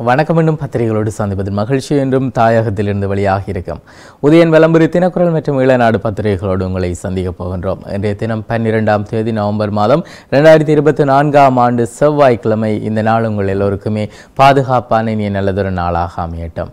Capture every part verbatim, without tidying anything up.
வணக்கம் என்னும் பத்திரிகைகளோடு சந்திப்பதில் மகிழ்ச்சி என்றும் தாயகத்திலிருந்து வெளியாகி இருக்கும் உதயன் விளம்பரி தினக்குரல் மற்றும் ஈழநாடு பத்திரிகைகளோடு உங்களை சந்திக்கப் போகின்றோம். இன்றைய தினம் பன்னிரெண்டாம் தேதி நவம்பர் மாதம் இரண்டாயிரத்தி இருபத்தி நான்காம் ஆண்டு செவ்வாய்க்கிழமை. இந்த நாள் உங்கள் எல்லோருக்குமே பாதுகாப்பான இனிய நல்லதொரு நாளாக அமையட்டும்.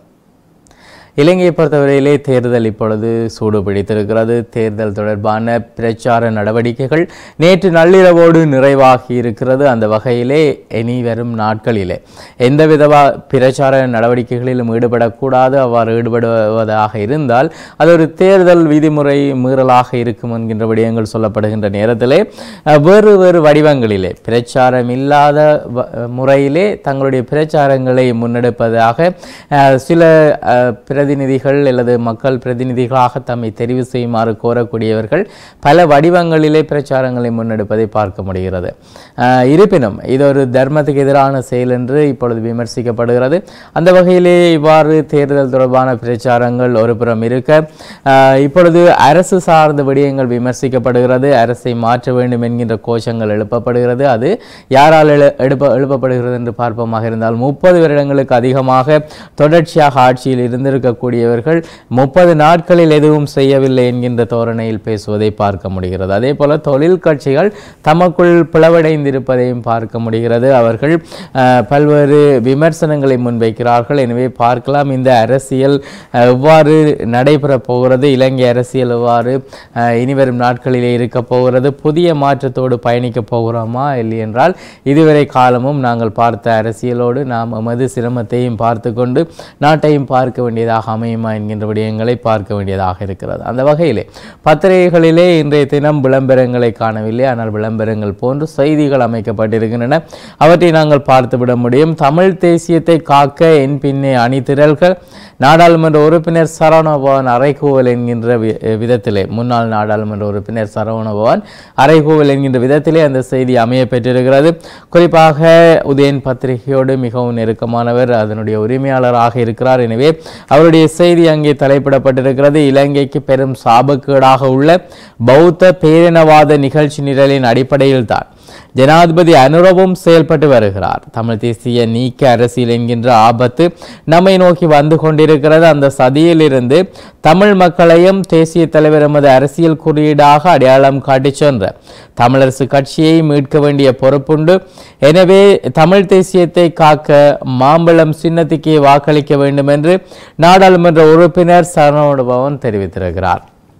இலங்கையை பொறுத்தவரையிலே தேர்தல் இப்பொழுது சூடு பிடித்திருக்கிறது. தேர்தல் தொடர்பான பிரச்சார நடவடிக்கைகள் நேற்று நள்ளிரவோடு நிறைவாகி இருக்கிறது. அந்த வகையிலே இனி வரும் நாட்களிலே எந்தவித பிரச்சார நடவடிக்கைகளிலும் ஈடுபடக்கூடாது. அவ்வாறு ஈடுபடுவதாக இருந்தால் அது ஒரு தேர்தல் விதிமுறை மீறலாக இருக்கும் என்கின்ற விடயங்கள் சொல்லப்படுகின்ற நேரத்திலே வேறு வேறு வடிவங்களிலே பிரச்சாரம் இல்லாத முறையிலே தங்களுடைய பிரச்சாரங்களை முன்னெடுப்பதாக சில பிரதிநிதிகள் அல்லது மக்கள் பிரதிநிதிகளாக தம்மை தெரிவு செய்யுமாறு கோரக்கூடியவர்கள் பல வடிவங்களிலே பிரச்சாரங்களை முன்னெடுப்பதை பார்க்க முடிகிறது. இருப்பினும் இது ஒரு தர்மத்துக்கு எதிரான செயல் என்று இப்பொழுது விமர்சிக்கப்படுகிறது. அந்த வகையிலே இவ்வாறு தேர்தல் தொடர்பான பிரச்சாரங்கள் ஒரு புறம் இருக்க இப்பொழுது அரசு சார்ந்த விடயங்கள் விமர்சிக்கப்படுகிறது. அரசை மாற்ற வேண்டும் என்கின்ற கோஷங்கள் எழுப்பப்படுகிறது. அது யாரால் எழுப்ப எழுப்பப்படுகிறது என்று பார்ப்போமாக இருந்தால் முப்பது வருடங்களுக்கு அதிகமாக தொடர்ச்சியாக ஆட்சியில் இருந்திருக்க கூடியவர்கள் முப்பது நாட்களில் எதுவும் செய்யவில்லை என்கின்ற தோரணையில் பேசுவதை பார்க்க முடிகிறது. அதே போல தொழில் கட்சிகள் தமக்குள் பிளவடைந்திருப்பதையும் பார்க்க முடிகிறது. அவர்கள் பல்வேறு விமர்சனங்களை முன்வைக்கிறார்கள். எனவே பார்க்கலாம் இந்த அரசியல் எவ்வாறு நடைபெறப் போகிறது, இலங்கை அரசியல் எவ்வாறு இனிவரும் நாட்களிலே இருக்க போகிறது, புதிய மாற்றத்தோடு பயணிக்க போகிறோமா இல்லை என்றால் இதுவரை காலமும் நாங்கள் பார்த்த அரசியலோடு நாம் எமது சிரமத்தையும் பார்த்து கொண்டு நாட்டையும் பார்க்க வேண்டியதாக அமையுமா என்கின்ற விடயங்களை பார்க்க வேண்டியதாக இருக்கிறது. அந்த வகையிலே பத்திரிகைகளிலே இன்றைய தினம் விளம்பரங்களை காணவில்லை. ஆனால் விளம்பரங்கள் போன்று செய்திகள் அமைக்கப்பட்டிருக்கின்றன. அவற்றை நாங்கள் பார்த்துவிட முடியும். தமிழ் தேசியத்தை காக்க என் பின்னே அணிதிரள்கள் நாடாளுமன்ற உறுப்பினர் சரவணபவன் அறைகூவல் என்கின்ற விதத்திலே முன்னாள் நாடாளுமன்ற உறுப்பினர் சரவணபவன் அறைகூவல் என்கின்ற விதத்திலே அந்த செய்தி அமைய பெற்றிருக்கிறது. குறிப்பாக உதயன் பத்திரிகையோடு மிகவும் நெருக்கமானவர், அதனுடைய உரிமையாளராக இருக்கிறார். எனவே அவருடைய செய்தி அங்கே தலைப்பிடப்பட்டிருக்கிறது. இலங்கைக்கு பெரும் சாபக்கேடாக உள்ள பௌத்த பேரினவாத நிகழ்ச்சி நிரலின் அடிப்படையில் தான் ஜனாதிபதி அனுரவும் செயல்பட்டு வருகிறார். தமிழ் தேசிய நீக்க அரசியல் என்கின்ற ஆபத்து நம்மை நோக்கி வந்து கொண்டிருக்கிறது. அந்த சதியிலிருந்து தமிழ் மக்களையும் தேசிய தலைவர் எமது அரசியல் குறியீடாக அடையாளம் காட்டி சென்ற தமிழரசு கட்சியை மீட்க வேண்டிய பொறுப்புண்டு. எனவே தமிழ் தேசியத்தை காக்க மாம்பழம் சின்னத்துக்கே வாக்களிக்க வேண்டும் என்று நாடாளுமன்ற உறுப்பினர் சரவணபவன் தெரிவித்திருக்கிறார்.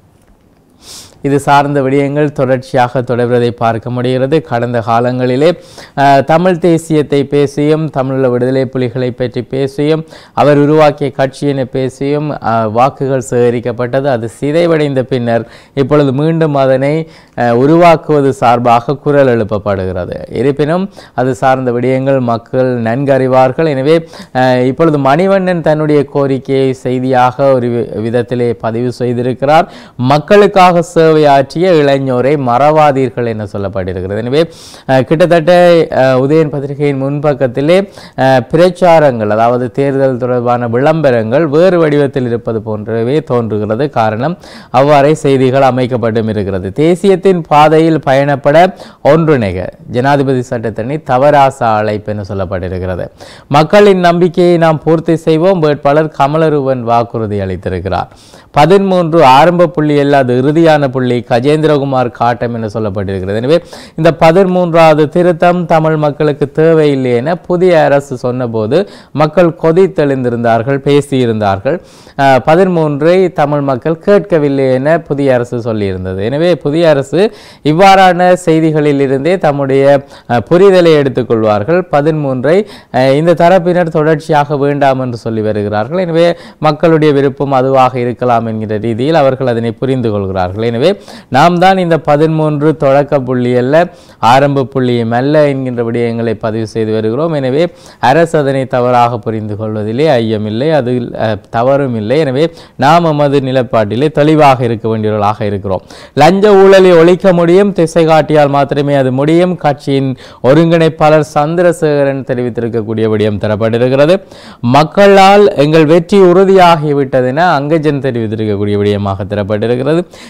இது சார்ந்த விடயங்கள் தொடர்ச்சியாக தொடர்வதை பார்க்க முடிகிறது. கடந்த காலங்களிலே தமிழ் தேசியத்தை பேசியும் தமிழீழ விடுதலை புலிகளை பற்றி பேசியும் அவர் உருவாக்கிய கட்சியினை பேசியும் வாக்குகள் சேகரிக்கப்பட்டது. அது சிதைவடைந்த பின்னர் இப்பொழுது மீண்டும் அதனை உருவாக்குவது சார்பாக குரல் எழுப்பப்படுகிறது. இருப்பினும் அது சார்ந்த விடயங்கள் மக்கள் நன்கறிவார்கள். எனவே இப்பொழுது மணிவண்ணன் தன்னுடைய கோரிக்கையை செய்தியாக ஒரு விதத்திலே பதிவு செய்திருக்கிறார். மக்களுக்காக ஆற்றிய இளைஞரை மறவாதீர்கள் என சொல்லப்பட்டிருக்கிறது. எனவே கிட்டத்தட்ட உதயன் பத்திரிகையின் முன்பக்கத்திலே பிரச்சாரங்கள், அதாவது தேர்தல் தொடர்பான விளம்பரங்கள் வேறு வடிவத்தில் இருப்பது போன்றவே தோன்றுகிறது. காரணம் அவ்வாறே செய்திகள் அமைக்கப்பட்டும் இருக்கிறது. தேசியத்தின் பாதையில் பயணப்பட ஒன்றிணைக ஜனாதிபதி சட்டத்தரணி தவராச அழைப்பு என சொல்லப்பட்டிருக்கிறது. மக்களின் நம்பிக்கையை நாம் பூர்த்தி செய்வோம். வேட்பாளர் கமலருவன் வாக்குறுதி அளித்திருக்கிறார். பதிமூன்று ஆரம்ப புள்ளி அல்லாத இறுதியான புள்ளி கஜேந்திரகுமார் காட்டம் என சொல்லப்பட்டிருக்கிறது. எனவே இந்த பதிமூன்றாவது திருத்தம் தமிழ் மக்களுக்கு தேவையில்லை என புதிய அரசு சொன்னபோது மக்கள் கொதித்தெழுந்திருந்தார்கள், பேசியிருந்தார்கள். பதிமூன்றை தமிழ் மக்கள் கேட்கவில்லை என புதிய அரசு சொல்லியிருந்தது. எனவே புதிய அரசு இவ்வாறான செய்திகளில் இருந்தே தம்முடைய புரிதலை எடுத்துக்கொள்வார்கள். பதிமூன்றை இந்த தரப்பினர் தொடர்ச்சியாக வேண்டாம் என்று சொல்லி வருகிறார்கள். எனவே மக்களுடைய விருப்பம் அதுவாக இருக்கலாம் என்கிற ரீதியில் அவர்கள் அதனை புரிந்து கொள்கிறார்கள். எனவே நாம் தான் இந்த பதிமூன்று தொடக்க புள்ளி அல்ல ஆரம்ப புள்ளியும் அல்ல என்கின்ற விடயங்களை பதிவு செய்து வருகிறோம். எனவே அரசு அதனை தவறாக புரிந்து கொள்வதிலே ஐயமில்லை, அது தவறும் இல்லை. எனவே நாம் எமது நிலப்பாட்டிலே தெளிவாக இருக்க வேண்டியவர்களாக இருக்கிறோம். லஞ்ச ஊழலை ஒழிக்க முடியும், திசை காட்டியால் மாத்திரமே அது முடியும். கட்சியின் ஒருங்கிணைப்பாளர் சந்திரசேகரன் தெரிவித்திருக்கக்கூடிய விடயம் தரப்பட்டிருக்கிறது. மக்களால் எங்கள் வெற்றி உறுதியாகிவிட்டது என அங்கஜன் தெரிவித்திருக்கக்கூடிய விடயமாக தரப்பட்டிருக்கிறது. ஜேவி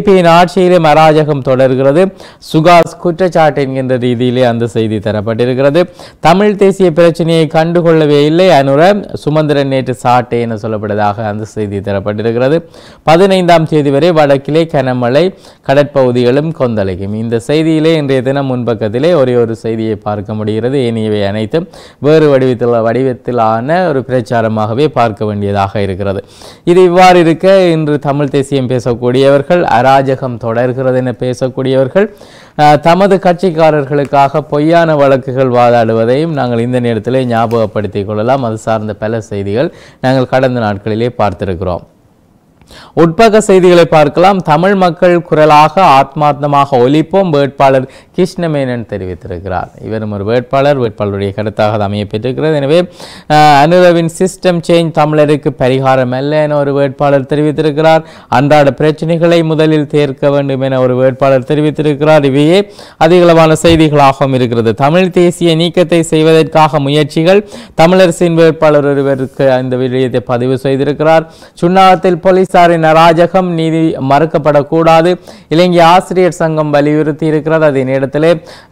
ஜேவிபியின் ஆட்சியிலும் அராஜகம் தொடர்கிறது, சுகாஸ் குற்றச்சாட்டு என்கின்ற ரீதியிலே அந்த செய்தி தரப்பட்டிருக்கிறது. தமிழ் தேசிய பிரச்சனையை கண்டுகொள்ளவே இல்லை அனுர சுமந்திரன் நேற்று சாட்டை என சொல்லப்பட்டதாக அந்த செய்தி தரப்பட்டிருக்கிறது. பதினைந்தாம் தேதி வரை வடக்கிலே கனமழை, கடற்பகுதிகளும் கொந்தளிக்கும். இந்த செய்தியிலே இன்றைய தினம் முன்பக்கத்திலே ஒரே ஒரு செய்தியை பார்க்க முடிகிறது. ஏனையவை அனைத்தும் வேறு வடிவத்தில் வடிவத்திலான ஒரு பிரச்சாரமாகவே பார்க்க வேண்டியதாக இருக்கிறது. இது இவ்வாறு இருக்க இன்று தமிழ் தேசியம் பேசக்கூடியவர்கள், அராஜகம் தொடர்கிறது என பேசக்கூடியவர்கள் தமது கட்சிக்காரர்களுக்காக பொய்யான வழக்குகள் வாதாடுவதையும் நாங்கள் இந்த நேரத்திலே ஞாபகப்படுத்திக் கொள்ளலாம். அது சார்ந்த பல செய்திகள் நாங்கள் கடந்த நாட்களிலே பார்த்திருக்கிறோம். உட்பக்க செய்திகளை பார்க்கலாம். தமிழ் மக்கள் குரலாக ஆத்மார்த்தமாக ஒலிப்போம், வேட்பாளர் கிருஷ்ணமேனன் தெரிவித்திருக்கிறார். இவரும் ஒரு வேட்பாளர், வேட்பாளருடைய கருத்தாக அது அமைய பெற்றிருக்கிறது. எனவே அனுரவின் சிஸ்டம் சேஞ்ச் தமிழருக்கு பரிகாரம் அல்ல என ஒரு வேட்பாளர் தெரிவித்திருக்கிறார். அன்றாட பிரச்சனைகளை முதலில் தீர்க்க வேண்டும் என ஒரு வேட்பாளர் தெரிவித்திருக்கிறார். இவையே அதிகளவான செய்திகளாகவும் இருக்கிறது. தமிழ் தேசிய நீக்கத்தை செய்வதற்காக முயற்சிகள், தமிழரசின் வேட்பாளர் ஒருவருக்கு இந்த விடயத்தை பதிவு செய்திருக்கிறார். சுன்னாகத்தில் போலீசார் அராஜகம் நீதி மறுக்கப்படக்கூடாது, இலங்கை ஆசிரியர் சங்கம் வலியுறுத்தி இருக்கிறது. அதே நேரத்திலே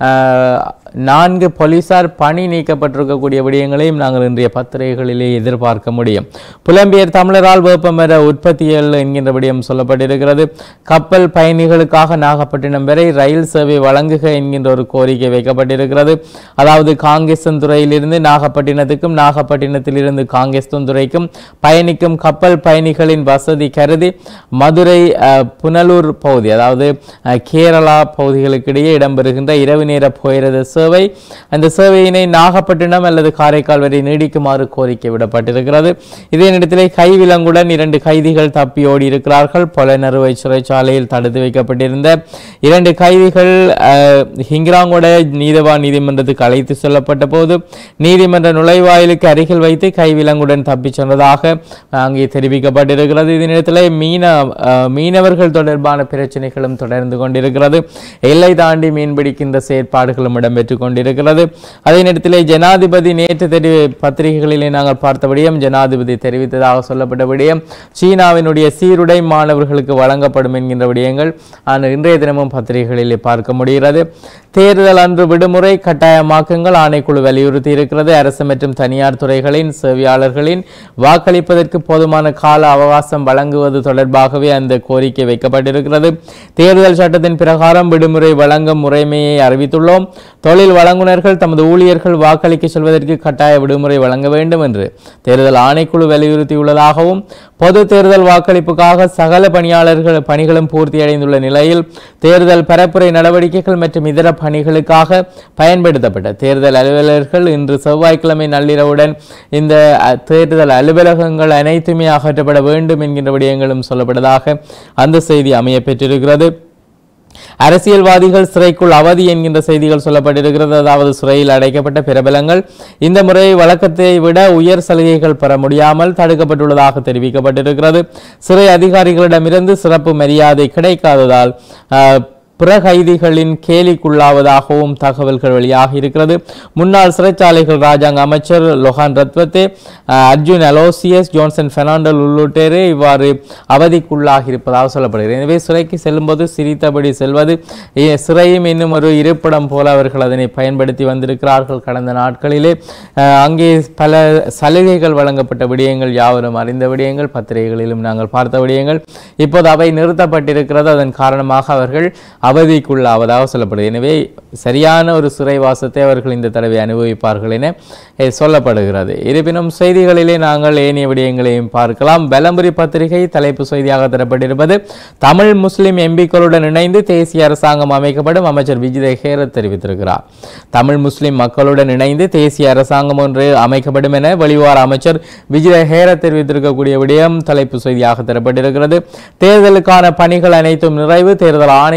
நான்கு போலீசார் பணி நீக்கப்பட்டிருக்கக்கூடிய விடயங்களையும் நாங்கள் இன்றைய பத்திரிகைகளிலே எதிர்பார்க்க முடியும். புலம்பெயர் தமிழரால் வேப்பமர உற்பத்திகள் என்கின்ற விடயம் சொல்லப்பட்டிருக்கிறது. கப்பல் பயணிகளுக்காக நாகப்பட்டினம் வரை ரயில் சேவை வழங்குக என்கின்ற ஒரு கோரிக்கை வைக்கப்பட்டிருக்கிறது. அதாவது காங்கேசன்துறையிலிருந்து நாகப்பட்டினத்துக்கும் நாகப்பட்டினத்திலிருந்து காங்கேசன்துறைக்கும் பயணிக்கும் கப்பல் பயணிகளின் வசதி கருதி மதுரை புனலூர் பகுதி, அதாவது கேரளா பகுதிகளுக்கிடையே இடம்பெறுகின்ற இரவு நேர போயிரத சேவை, அந்த சேவையினை நாகப்பட்டினம் அல்லது காரைக்கால் வரை நீடிக்குமாறு கோரிக்கை விடப்பட்டிருக்கிறது. இதே நேரத்திலே கைவிலங்குடன் இரண்டு கைதிகள் தப்பி ஓடி இருக்கிறார்கள். பொலனறுவை சிறைச்சாலையில் தடுத்து வைக்கப்பட்டிருந்த இரண்டு கைதிகள் ஹிங்கராங்கோட நீதவான் நீதிமன்றத்துக்கு அழைத்து செல்லப்பட்ட போது நீதிமன்ற நுழைவாயிலுக்கு அருகில் வைத்து கைவிலங்குடன் தப்பி சென்றதாக அங்கே தெரிவிக்கப்பட்டிருக்கிறது. இதே நேரத்தில் மீன மீனவர்கள் தொடர்பான பிரச்சனைகளும் தொடர்ந்து கொண்டிருக்கிறது. எல்லை தாண்டி மீன்பிடிக்கின்ற செயற்பாடுகளும் இடம்பெற்றுக் கொண்டிருக்கிறது. அதே நேரத்தில் ஜனாதிபதி நேற்று தெரி பத்திரிகைகளிலே நாங்கள் பார்த்தபடியும் ஜனாதிபதி தெரிவித்ததாக சொல்லப்பட்ட விடயம் சீனாவினுடைய சீருடை மாணவர்களுக்கு வழங்கப்படும் என்கின்ற விடயங்கள் ஆனால் இன்றைய தினமும் பத்திரிகைகளிலே பார்க்க முடிகிறது. தேர்தல் அன்று விடுமுறை கட்டாயமாக்குங்கள் ஆணைக்குழு வலியுறுத்தி இருக்கிறது. அரசு மற்றும் தனியார் துறைகளின் சேவையாளர்களின் வாக்களிப்பதற்கு போதுமான கால அவகாசம் வழங்குவது தொடர்பாகவே அந்த கோரிக்கை வைக்கப்பட்டிருக்கிறது. தேர்தல் சட்டத்தின் பிரகாரம் விடுமுறை வழங்கும் முறைமையை அறிவித்துள்ளோம். தொழில் வழங்குனர்கள் தமது ஊழியர்கள் வாக்களிக்க செல்வதற்கு கட்டாய விடுமுறை வழங்க வேண்டும் என்று தேர்தல் ஆணைக்குழு வலியுறுத்தியுள்ளதாகவும் பொது தேர்தல் வாக்களிப்புக்காக சகல பணியாளர்கள் பணிகளும் பூர்த்தியடைந்துள்ள நிலையில் தேர்தல் பரப்புரை நடவடிக்கைகள் மற்றும் இதர பணிகளுக்காக பயன்படுத்தப்பட்ட தேர்தல் அலுவலர்கள் இன்று செவ்வாய்க்கிழமை நள்ளிரவுடன் இந்த தேர்தல் அலுவலகங்கள் அனைத்துமே அகற்றப்பட வேண்டும் என்கின்ற விடயங்களும் சொல்லப்பட்டதாக அந்த செய்தி அமைய பெற்றிருக்கிறது. அரசியல்வாதிகள் சிறைக்குள் அவதி என்கின்ற செய்திகள் சொல்லப்பட்டிருக்கிறது. அதாவது சிறையில் அடைக்கப்பட்ட பிரபலங்கள் இந்த முறை வழக்கத்தை விட உயர் சலுகைகள் பெற முடியாமல் தடுக்கப்பட்டுள்ளதாக தெரிவிக்கப்பட்டிருக்கிறது. சிறை அதிகாரிகளிடமிருந்து சிறப்பு மரியாதை கிடைக்காததால் பிற கைதிகளின் கேலிக்குள்ளாவதாகவும் தகவல்கள் வெளியாக இருக்கிறது. முன்னாள் சிறைச்சாலைகள் ராஜாங்க அமைச்சர் லொஹான் ரத்வத்தே, அர்ஜுன் அலோசியஸ், ஜோன்சன் பெர்னாண்டோ உள்ளிட்டோரே இவ்வாறு அவதிக்குள்ளாகி இருப்பதாக சொல்லப்படுகிறது. எனவே சிறைக்கு செல்லும்போது சிரித்தபடி செல்வது, சிறையும் இன்னும் ஒரு இருப்பிடம் போல அவர்கள் அதனை பயன்படுத்தி வந்திருக்கிறார்கள். கடந்த நாட்களிலே அங்கே பல சலுகைகள் வழங்கப்பட்ட விடயங்கள் யாவரும் அறிந்த விடயங்கள், பத்திரிகைகளிலும் நாங்கள் பார்த்த விடயங்கள். இப்போது அவை நிறுத்தப்பட்டிருக்கிறது. அதன் காரணமாக அவர்கள் அவதிக்குள்ளாவதாக சொல்லப்படுது. எனவே சரியான ஒரு சிறைவாசத்தை அவர்கள் இந்த தடவை அனுபவிப்பார்கள் என சொல்லப்படுகிறது. இருப்பினும் செய்திகளிலே நாங்கள் ஏனைய விடயங்களையும் பார்க்கலாம். பெலம்புரி பத்திரிகை தலைப்பு செய்தியாக தரப்பட்டிருப்பது தமிழ் முஸ்லிம் எம்பிக்களுடன் இணைந்து தேசிய அரசாங்கம் அமைக்கப்படும், அமைச்சர் விஜித ஹேரத் தெரிவித்திருக்கிறார். தமிழ் முஸ்லிம் மக்களுடன் இணைந்து தேசிய அரசாங்கம் ஒன்று அமைக்கப்படும் என வெளிவார அமைச்சர் விஜித ஹேரத் தெரிவித்திருக்கக்கூடிய விடயம் தலைப்பு செய்தியாக தரப்பட்டிருக்கிறது. தேர்தலுக்கான பணிகள் அனைத்தும் நிறைவு, தேர்தல் ஆணைக்குழு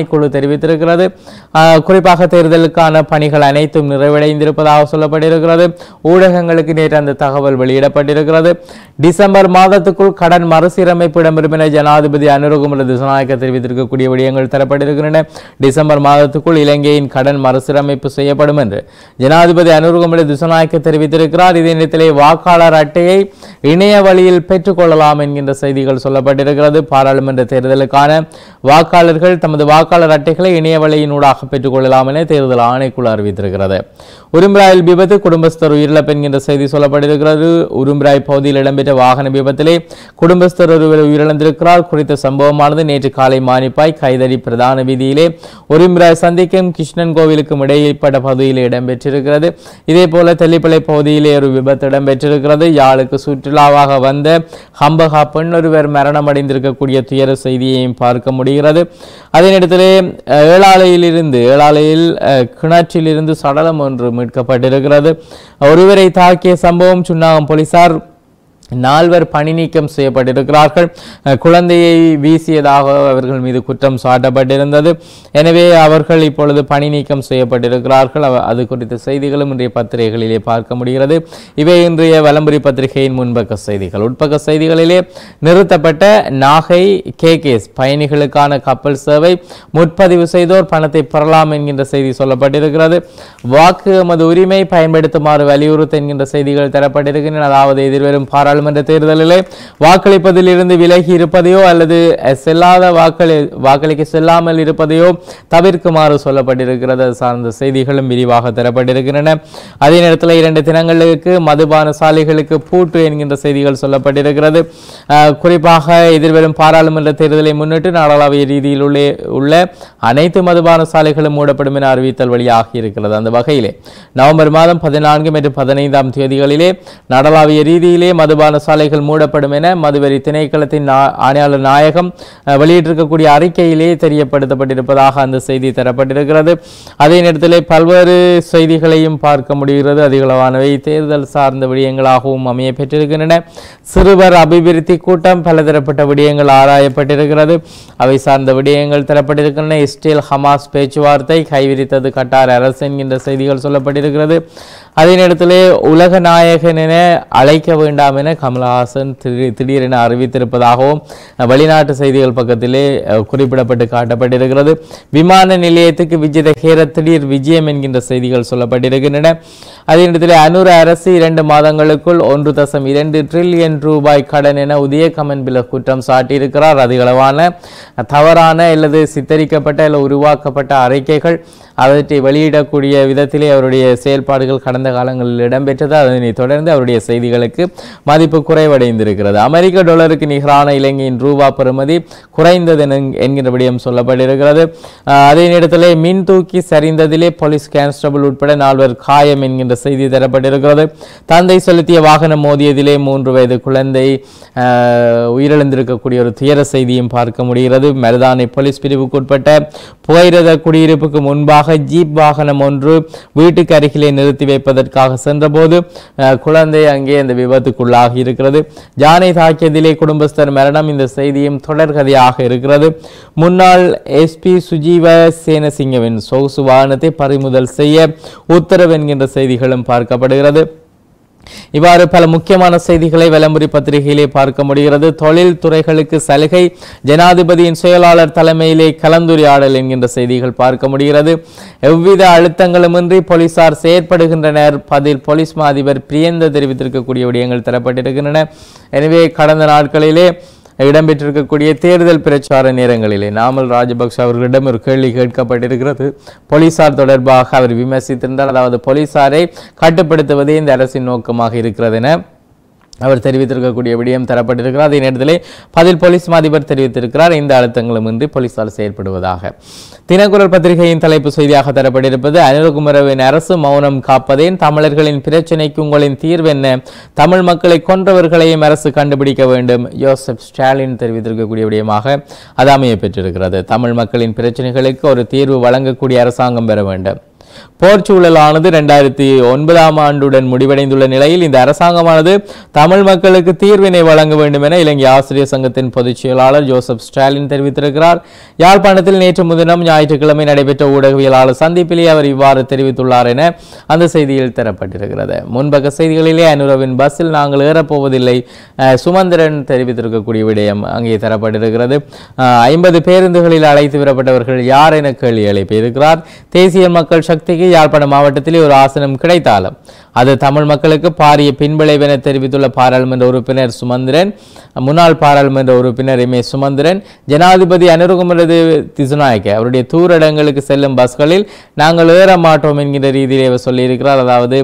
தெரிவித்திருக்கிறது. குறிப்பாக தேர்தலுக்கான பணிகள் அனைத்தும் நிறைவடைந்திருப்பதாக சொல்லப்பட்டிருக்கிறது. ஊடகங்களுக்கு நேற்று அந்த தகவல் வெளியிடப்பட்டிருக்கிறது. டிசம்பர் மாதத்துக்குள் கடன் மறுசீரமைப்பு இடம்பெறும் என ஜனாதிபதி அனுரகுமார திசாநாயக்க தெரிவித்திருக்கக்கூடிய விடயங்கள் தரப்பட்டிருக்கின்றன. டிசம்பர் மாதத்துக்குள் இலங்கையின் கடன் மறுசீரமைப்பு செய்யப்படும் என்று ஜனாதிபதி அனுரகுமார திசாநாயக்க தெரிவித்திருக்கிறார். இதே நேரத்திலே வாக்காளர் அட்டையை இணைய வழியில் பெற்றுக் கொள்ளலாம் என்கின்ற செய்திகள் சொல்லப்பட்டிருக்கிறது. பாராளுமன்ற தேர்தலுக்கான வாக்காளர்கள் தமது வாக்காளர் அட்டைகளை இணைய வழியினூடாக பெற்றுக் கொள்ளலாம் என தேர்தல் ஆணைக்குழு அறிவித்திருக்கிறது. உரும்பிராயில் விபத்து, குடும்பஸ்தர் உயிரிழப்பு என்கின்ற செய்தி சொல்லப்பட்டிருக்கிறது. உரும்பிராய் பகுதியில் இடம்பெற்ற வாகன விபத்திலே குடும்பஸ்தர் ஒருவர் உயிரிழந்திருக்கிறார். குறித்த சம்பவமானது நேற்று காலை மானிப்பாய் கைதடி பிரதான வீதியிலே உரும்பிராய் சந்திக்கும் கிருஷ்ணன் கோவிலுக்கும் இடைப்பட்ட பகுதியில் இடம்பெற்றிருக்கிறது. இதே போல தெல்லிப்பளை பகுதியிலே ஒரு விபத்து இடம்பெற்றிருக்கிறது. யாழுக்கு சுற்றுலாவாக வந்த ஹம்பகா பெண் ஒருவர் மரணமடைந்திருக்கக்கூடிய துயர செய்தியையும் பார்க்க முடிகிறது. அதே நேரத்திலே ஏழாலையிலிருந்து ஏழாலையில் கிணற்றிலிருந்து சடலம் ஒன்று மீட்கப்பட்டிருக்கிறது. ஒருவரை தாக்கிய சம்பவம் சுன்னாகம் போலீசார் நால்வர் பணி நீக்கம் செய்யப்பட்டிருக்கிறார்கள். குழந்தையை வீசியதாக அவர்கள் மீது குற்றம் சாட்டப்பட்டிருந்தது. எனவே அவர்கள் இப்பொழுது பணி நீக்கம் செய்யப்பட்டிருக்கிறார்கள். அது குறித்த செய்திகளும் இன்றைய பத்திரிகைகளிலே பார்க்க முடிகிறது. இவை இன்றைய வலம்புரி பத்திரிகையின் முன்பக்க செய்திகள். உட்பக்க செய்திகளிலே நிறுத்தப்பட்ட நாகை கேகேஸ் பயணிகளுக்கான கப்பல் சேவை முற்பதிவு செய்தோர் பணத்தை பெறலாம் என்கின்ற செய்தி சொல்லப்பட்டிருக்கிறது. வாக்கு எமது உரிமை பயன்படுத்துமாறு வலியுறுத்த என்கின்ற செய்திகள் தரப்பட்டிருக்கின்றன. அதாவது எதிர்வரும் பாராளுமன்ற தேர்தலிலே வாக்களிப்பதில் இருந்து விலகி இருப்பதையோ அல்லது செல்லாத வாக்களி வாக்களிக்க செல்லாமல் இருப்பதையோ தவிர்க்குமாறு சொல்லப்பட்டிருக்கிறது. சார்ந்த செய்திகளும் விரிவாக தரப்பட்டிருக்கின்றன. அதே நேரத்தில் இரண்டு தினங்களுக்கு மதுபான சாலைகளுக்கு பூட்டு என்கின்ற செய்திகள் சொல்லப்பட்டிருக்கிறது. குறிப்பாக எதிர்வரும் பாராளுமன்ற தேர்தலை முன்னிட்டு நாடாளாவிய ரீதியில் உள்ள உள்ள அனைத்து மதுபான சாலைகளும் மூடப்படும் என அறிவித்தல் வெளியாகி இருக்கிறது. அந்த வகையிலே நவம்பர் மாதம் பதினான்கு மற்றும் பதினைந்தாம் தேதிகளிலே நாடாளாவிய ரீதியிலே மதுபான சாலைகள் மூடப்படும் என மதுவரி திணைக்களத்தின் ஆணையாளர் நாயகம் வெளியிட்டிருக்கக்கூடிய அறிக்கையிலே தெரியப்படுத்தப்பட்டிருப்பதாக அந்த செய்தி தரப்பட்டிருக்கிறது. அதே நேரத்தில் பல்வேறு செய்திகளையும் பார்க்க முடிகிறது. அதிகளவானவை தேர்தல் சார்ந்த விடயங்களாகவும் அமைய பெற்றிருக்கின்றன. சிறுவர் அபிவிருத்தி கூட்டம் பலதரப்பட்ட விடயங்கள் ஆராயப்பட்டிருக்கிறது. அவை சார்ந்த விடயங்கள் தரப்பட்டிருக்கின்றன. இஸ்ரேல் ஹமாஸ் பேச்சுவார்த்தை கைவிரித்தது கட்டார் அரசு என்கின்ற செய்திகள் சொல்லப்பட்டிருக்கிறது. அதே நேரத்திலே உலக நாயகன் என அழைக்க வேண்டாம் என கமலஹாசன் திடீரென அறிவித்திருப்பதாகவும் வெளிநாட்டு செய்திகள் பக்கத்திலே குறிப்பிடப்பட்டு காட்டப்பட்டிருக்கிறது. விமான நிலையத்துக்கு விஜித ஹேர திடீர் விஜயம் என்கின்ற செய்திகள் சொல்லப்பட்டிருக்கின்றன. அதே நேரத்தில் அனுர அரசு இரண்டு மாதங்களுக்குள் ஒன்று தசம் இரண்டு டிரில்லியன் ரூபாய் கடன் என உதய கமன்பில குற்றம் சாட்டியிருக்கிறார். அதிகளவான தவறான அல்லது சித்தரிக்கப்பட்ட அல்லது உருவாக்கப்பட்ட அறிக்கைகள் அவற்றை வெளியிடக்கூடிய விதத்திலே அவருடைய செயல்பாடுகள் கடந்த காலங்களில் இடம்பெற்றது. அதனை தொடர்ந்து அவருடைய செய்திகளுக்கு மதிப்பு குறைவடைந்திருக்கிறது. அமெரிக்க டாலருக்கு நிகரான இலங்கையின் ரூபா பெறுமதி குறைந்தது என்கிற விடயம் சொல்லப்பட்டிருக்கிறது. அதே நேரத்திலே மின் தூக்கி சரிந்ததிலே போலீஸ் கான்ஸ்டபிள் உட்பட நால்வர் காயம் என்கின்ற செய்தி தரப்பட்டிருக்கிறது. தந்தை செலுத்திய வாகனம் மோதியதிலே மூன்று வயது குழந்தை உயிரிழந்திருக்கக்கூடிய ஒரு துயர செய்தியும் பார்க்க முடிகிறது. மருதானை போலீஸ் பிரிவுக்கு உட்பட்ட புகையிரத குடியிருப்புக்கு முன்பாக ஜீப் வாகனம் ஒன்று வீட்டுக்கு அருகிலே நிறுத்தி வைப்பதற்காக சென்றபோது குழந்தை அங்கே இந்த விபத்துக்குள்ளாகி இருக்கிறது. ஜானை தாக்கியதிலே குடும்பஸ்தர் மரணம் இந்த செய்தியும் தொடர்கதையாக இருக்கிறது. முன்னாள் எஸ்பி சுஜீவ சேனசிங்கவின் சொகுசு வாகனத்தை பறிமுதல் செய்ய உத்தரவு என்கின்ற செய்திகளும் பார்க்கப்படுகிறது. இவ்வாறு பல முக்கியமான செய்திகளை வலம்புரி பத்திரிகையிலே பார்க்க முடிகிறது. தொழில் துறைகளுக்கு சலுகை, ஜனாதிபதியின் செயலாளர் தலைமையிலே கலந்துரையாடல் என்கின்ற செய்திகள் பார்க்க முடிகிறது. எவ்வித அழுத்தங்களுமின்றி போலீசார் செயற்படுகின்றனர். பதில் போலீஸ் மா அதிபர் பிரியந்த தெரிவித்திருக்கக்கூடிய விடயங்கள் தரப்பட்டிருக்கின்றன. எனவே கடந்த நாட்களிலே இடம்பெற்றிருக்கக்கூடிய தேர்தல் பிரச்சார நேரங்களிலே நாமல் ராஜபக்ஷ அவர்களிடம் ஒரு கேள்வி கேட்கப்பட்டிருக்கிறது. போலீசார் தொடர்பாக அவர் விமர்சித்திருந்தார். அதாவது போலீசாரை கட்டுப்படுத்துவதே இந்த அரசின் நோக்கமாக இருக்கிறது என அவர் தெரிவித்திருக்கக்கூடிய விடயம் தரப்பட்டிருக்கிறார். அதே நேரத்திலே பதில் போலீஸ் அதிபர் தெரிவித்திருக்கிறார் இந்த அழுத்தங்களும் இன்றி போலீசார் செயற்படுவதாக. தினக்குரல் பத்திரிகையின் தலைப்பு செய்தியாக தரப்பட்டிருப்பது அனுரகுமாரவின் அரசு மௌனம் காப்பதேன், தமிழர்களின் பிரச்சனைக்கு உங்களின் தீர்வு என்ன, தமிழ் மக்களை கொன்றவர்களையும் அரசு கண்டுபிடிக்க வேண்டும், யோசப் ஸ்டாலின் தெரிவித்திருக்கக்கூடிய விடயமாக அது அமைய பெற்றிருக்கிறது. தமிழ் மக்களின் பிரச்சனைகளுக்கு ஒரு தீர்வு வழங்கக்கூடிய அரசாங்கம் பெற வேண்டும். போர் சூழலானது இரண்டாயிரத்தி ஒன்பதாம் ஆண்டுடன் முடிவடைந்துள்ள நிலையில் இந்த அரசாங்கமானது தமிழ் மக்களுக்கு தீர்வினை வழங்க வேண்டும் என இலங்கை ஆசிரியர் சங்கத்தின் பொதுச் செயலாளர் ஜோசப் ஸ்டாலின் தெரிவித்திருக்கிறார். யாழ்ப்பாணத்தில் நேற்று முன்தினம் ஞாயிற்றுக்கிழமை நடைபெற்ற ஊடகவியலாளர் சந்திப்பிலே அவர் இவ்வாறு தெரிவித்துள்ளார் என அந்த செய்தியில் தரப்பட்டிருக்கிறது. முன்பக்க செய்திகளிலே அனுரவின் பஸ்ஸில் நாங்கள் ஏறப்போவதில்லை சுமந்திரன் தெரிவித்திருக்கக்கூடிய விடயம் அங்கே தரப்பட்டிருக்கிறது. ஐம்பது பேருந்துகளில் அழைத்து வரப்பட்டவர்கள் யார் என கேள்வி எழுப்பியிருக்கிறார். தேசிய மக்கள் சக்திக்கு யாழ்ப்பாணம் மாவட்டத்திலே ஒரு ஆசனம் கிடைத்தாலும் அது தமிழ் மக்களுக்கு பாரிய பின்விளைவு என தெரிவித்துள்ள பாராளுமன்ற உறுப்பினர் சுமந்திரன், முன்னாள் பாராளுமன்ற உறுப்பினர் எம் ஏ சுமந்திரன், ஜனாதிபதி அனுரகுமார திசுநாயக்க அவருடைய தூரடங்களுக்கு செல்லும் பஸ்களில் நாங்கள் ஏற மாட்டோம் என்கிற ரீதியிலே அவர் சொல்லியிருக்கிறார். அதாவது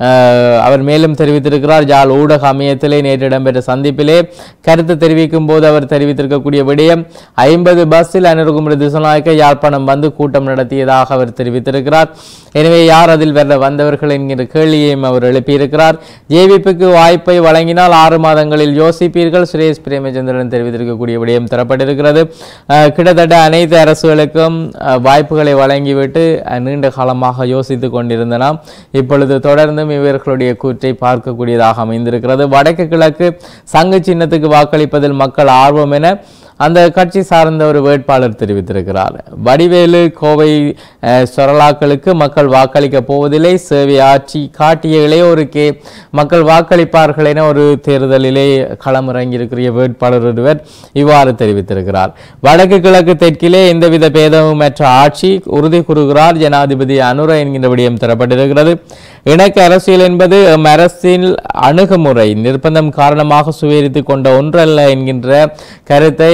அவர் மேலும் தெரிவித்திருக்கிறார். ஜாழ் ஊடக அமையத்திலே நேற்று இடம்பெற்ற சந்திப்பிலே கருத்து தெரிவிக்கும் போது அவர் தெரிவித்திருக்கக்கூடிய விடயம் ஐம்பது பஸ்ஸில் அனுரகுமார திசுநாயக்க யாழ்ப்பாணம் வந்து கூட்டம் நடத்தியதாக அவர் தெரிவித்திருக்கிறார். எனவே யார் அதில் வர வந்தவர்கள் என்கிற கேள்வியையும் அவர் எழுப்பியிருக்கிறார். ஜேவிபிக்கு வாய்ப்பை வழங்கினால் ஆறு மாதங்களில் யோசிப்பீர்கள் சுரேஷ் பிரேமச்சந்திரன் தெரிவித்திருக்கக்கூடிய விடயம் தரப்பட்டிருக்கிறது. கிட்டத்தட்ட அனைத்து அரசுகளுக்கும் வாய்ப்புகளை வழங்கிவிட்டு நீண்ட காலமாக யோசித்துக் கொண்டிருந்தனாம். இப்பொழுது தொடர்ந்தும் இவர்களுடைய கூற்றை பார்க்கக்கூடியதாக அமைந்திருக்கிறது. வடக்கு கிழக்கு சங்கு சின்னத்துக்கு வாக்களிப்பதில் மக்கள் ஆர்வம் என அந்த கட்சி சார்ந்த ஒரு வேட்பாளர் தெரிவித்திருக்கிறார். வடிவேலு கோவை சொரலாக்களுக்கு மக்கள் வாக்களிக்க போவதில்லை, சேவை ஆட்சி காட்டிய இளையோருக்கே மக்கள் வாக்களிப்பார்கள் என ஒரு தேர்தலிலே களமிறங்கியிருக்கிற வேட்பாளர் ஒருவர் இவ்வாறு தெரிவித்திருக்கிறார். வடக்கு கிழக்கு தெற்கிலே எந்தவித பேதமுமற்ற ஆட்சி உறுதி கூறுகிறார் ஜனாதிபதி அனுர என்கின்ற விடயம் தரப்பட்டிருக்கிறது. இணக்க அரசியல் என்பது அரசின் அணுகுமுறை நிர்பந்தம் காரணமாக சுவீரித்து கொண்ட ஒன்றல்ல என்கின்ற கருத்தை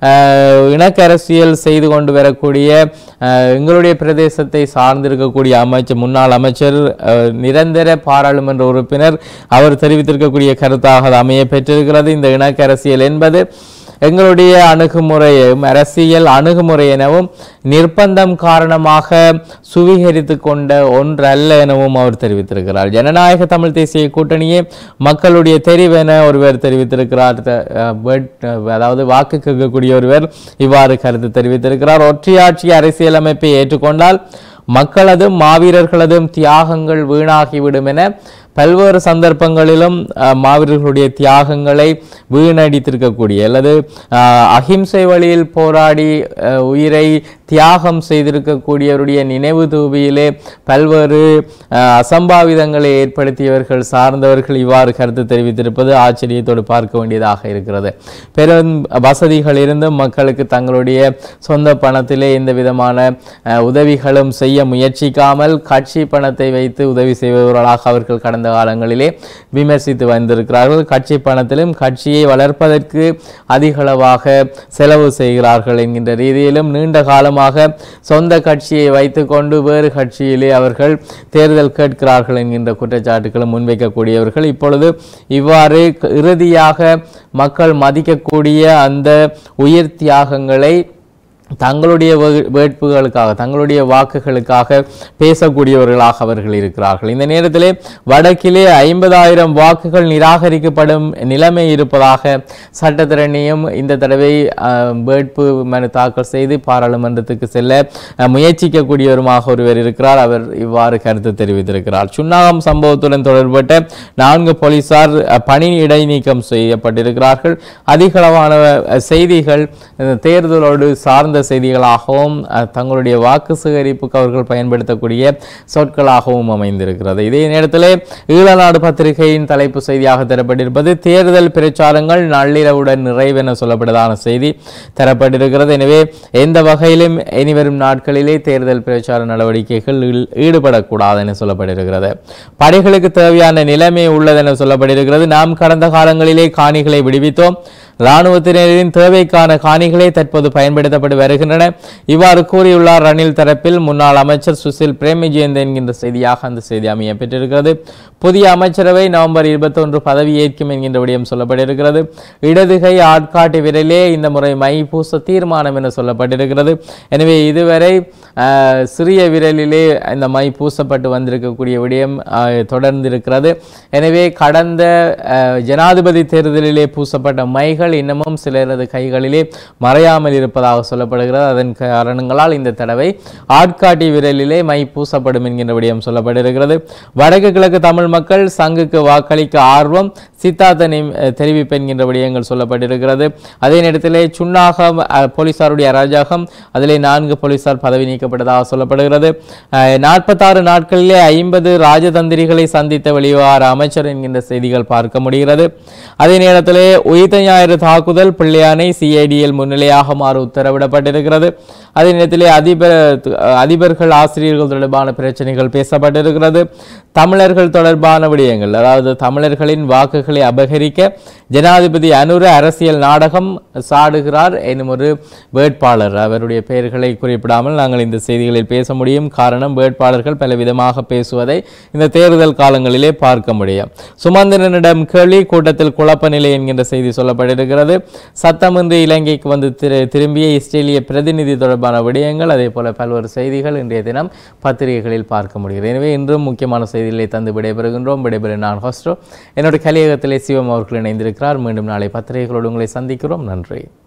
இணக்க அரசியல் செய்து கொண்டு வரக்கூடிய எங்களுடைய பிரதேசத்தை சார்ந்திருக்கக்கூடிய அமைச்சர் முன்னாள் அமைச்சர் நிரந்தர பாராளுமன்ற உறுப்பினர் அவர் தெரிவித்திருக்கக்கூடிய கருத்தாக அமைய பெற்றிருக்கிறது. இந்த இணக்க அரசியல் என்பது எங்களுடைய அணுகுமுறையும் அரசியல் அணுகுமுறை எனவும் நிர்பந்தம் காரணமாக சுவீகரித்து கொண்ட ஒன்றல்ல எனவும் அவர் தெரிவித்திருக்கிறார். ஜனநாயக தமிழ் தேசிய கூட்டணியே மக்களுடைய தெரிவென ஒருவர் தெரிவித்திருக்கிறார். அதாவது வாக்கு கேட்கக்கூடிய ஒருவர் இவ்வாறு கருத்து தெரிவித்திருக்கிறார். ஒற்றையாட்சி அரசியலமைப்பை ஏற்றுக்கொண்டால் மக்களதும் மாவீரர்களதும் தியாகங்கள் வீணாகிவிடும் என பல்வேறு சந்தர்ப்பங்களிலும் மாவீரர்களுடைய தியாகங்களை வீணடித்திருக்கக்கூடிய அல்லது அஹிம்சை வழியில் போராடி உயிரை தியாகம் செய்திருக்கக்கூடியவருடைய நினைவு தூபியிலே பல்வேறு அசம்பாவிதங்களை ஏற்படுத்தியவர்கள் சார்ந்தவர்கள் இவ்வாறு கருத்து தெரிவித்திருப்பது ஆச்சரியத்தோடு பார்க்க வேண்டியதாக இருக்கிறது. பெரும் வசதிகள் இருந்தும் மக்களுக்கு தங்களுடைய சொந்த பணத்திலே எந்த விதமான உதவிகளும் செய்ய முயற்சிக்காமல் கட்சி பணத்தை வைத்து உதவி செய்பவர்களாக அவர்கள் கடந்த காலங்களிலே விமர்சித்து வந்திருக்கிறார்கள். கட்சி பணத்திலும் கட்சியை வளர்ப்பதற்கு அதிகளவாக செலவு செய்கிறார்கள் என்கின்ற ரீதியிலும் நீண்ட காலமாக சொந்த கட்சியை வைத்துக்கொண்டு வேறு கட்சியிலே அவர்கள் தேர்தல் கேட்கிறார்கள் என்கின்ற குற்றச்சாட்டுகளும் முன்வைக்கக்கூடியவர்கள் இப்பொழுது இவ்வாறு இறுதியாக மக்கள் மதிக்கக்கூடிய அந்த உயிர் தியாகங்களை தங்களுடைய வேட்புகளுக்காக தங்களுடைய வாக்குகளுக்காக பேசக்கூடியவர்களாக அவர்கள் இருக்கிறார்கள். இந்த நேரத்திலே வடக்கிலே ஐம்பதாயிரம் வாக்குகள் நிராகரிக்கப்படும் நிலைமை இருப்பதாக சட்டத்திறனியும் இந்த தடவை வேட்பு மனு தாக்கல் செய்து பாராளுமன்றத்துக்கு செல்ல முயற்சிக்கக்கூடியவருமாக ஒருவர் இருக்கிறார். அவர் இவ்வாறு கருத்து தெரிவித்திருக்கிறார். சுன்னாகம் சம்பவத்துடன் தொடர்பட்ட நான்கு போலீசார் பணி இடைநீக்கம் செய்யப்பட்டிருக்கிறார்கள். அதிகளவான செய்திகள் தேர்தலோடு சார்ந்த செய்திகளாகவும் தங்களுடைய வாக்கு சேகரிப்புக்கு அவர்கள் பயன்படுத்தக்கூடிய சொற்களாகவும் அமைந்திருக்கிறது. இதே நேரத்தில் ஈழநாடு பத்திரிகையின் தலைப்பு செய்தியாக தரப்பட்டிருப்பது தேர்தல் பிரச்சாரங்கள் நள்ளிரவுடன் நிறைவென சொல்லப்பட்டதான செய்தி தரப்பட்டிருக்கிறது. எனவே எந்த வகையிலும் இனிவரும் நாட்களிலே தேர்தல் பிரச்சார நடவடிக்கைகள் ஈடுபடக்கூடாது என சொல்லப்பட்டிருக்கிறது. படைகளுக்கு தேவையான நிலைமை உள்ளதென சொல்லப்பட்டிருக்கிறது. நாம் கடந்த காலங்களிலே காணிகளை விடுவித்தோம். இராணுவத்தினரின் தேவைக்கான காணிகளே தற்போது பயன்படுத்தப்பட்டு வருகின்றன. இவ்வாறு கூறியுள்ளார் ரணில் தரப்பில் முன்னாள் அமைச்சர் சுசில் பிரேமஜயந்த என்கின்ற செய்தியாக அந்த செய்தி அமைய பெற்றிருக்கிறது. புதிய அமைச்சரவை நவம்பர் இருபத்தி ஒன்று பதவி ஏற்கும் என்கின்ற விடயம் சொல்லப்பட்டிருக்கிறது. இடதுகை ஆட்காட்டி விரலே இந்த முறை மை பூச தீர்மானம் என சொல்லப்பட்டிருக்கிறது. எனவே இதுவரை சிறிய விரலிலே இந்த மை பூசப்பட்டு வந்திருக்கக்கூடிய விடயம் தொடர்ந்து இருக்கிறது. எனவே கடந்த ஜனாதிபதி தேர்தலிலே பூசப்பட்ட மைகள் உண்மைகள் இன்னமும் சிலரது கைகளிலே மறையாமல் இருப்பதாக சொல்லப்படுகிறது. அதன் காரணங்களால் இந்த தடவை ஆட்காட்டி விரலிலே மை பூசப்படும் என்கின்ற விடயம் சொல்லப்பட்டிருக்கிறது. வடக்கு கிழக்கு தமிழ் மக்கள் சங்குக்கு வாக்களிக்க ஆர்வம் சித்தார்த்தனை தெரிவிப்பு என்கின்ற விடயங்கள் சொல்லப்பட்டிருக்கிறது. அதே நேரத்திலே சுன்னாகம் போலீசாருடைய அராஜகம், அதிலே நான்கு போலீசார் பதவி நீக்கப்பட்டதாக சொல்லப்படுகிறது. நாற்பத்தாறு நாட்களிலே ஐம்பது ராஜதந்திரிகளை சந்தித்த வெளிவார அமைச்சர் என்கின்ற செய்திகள் பார்க்க முடிகிறது. அதே நேரத்திலே உயிர்த்த ஞாயிறு தாக்குதல் பிள்ளையானை சிஐடியில் முன்னிலையாக மாற உத்தரவிடப்பட்டிருக்கிறது. அதே நேரத்திலே அதிபர் அதிபர்கள் ஆசிரியர்கள் தொடர்பான பிரச்சனைகள் பேசப்பட்டிருக்கிறது. தமிழர்கள் தொடர்பான விடயங்கள், அதாவது தமிழர்களின் வாக்குகளை அபகரிக்க ஜனாதிபதி அனுர அரசியல் நாடகம் சாடுகிறார் எனும் ஒரு வேட்பாளர், அவருடைய பெயர்களை குறிப்பிடாமல் நாங்கள் இந்த செய்திகளில் பேச முடியும். காரணம், வேட்பாளர்கள் பலவிதமாக பேசுவதை இந்த தேர்தல் காலங்களிலே பார்க்க முடியும். சுமந்திரனிடம் கேள்வி, கூட்டத்தில் குழப்ப நிலை என்கின்ற செய்தி சொல்லப்பட்டிருக்கிறது. சத்தமின்றி இலங்கைக்கு வந்து திரும்பிய இஸ்ரேலிய பிரதிநிதி தொடர்பான விடயங்கள், அதே போல பல்வேறு செய்திகள் இன்றைய தினம் பத்திரிகைகளில் பார்க்க முடிகிறது. எனவே இன்றும் முக்கியமான செய்திகளை தந்து விடைபெறுகின்றோம். விடைபெற நான் ஹோஸ்டோ, என்னோட கலியகத்திலே சிவம் அவர்கள் இணைந்திருக்கிறார். மீண்டும் நாளை பத்திரிகைகளோடு உங்களை சந்திக்கிறோம். நன்றி.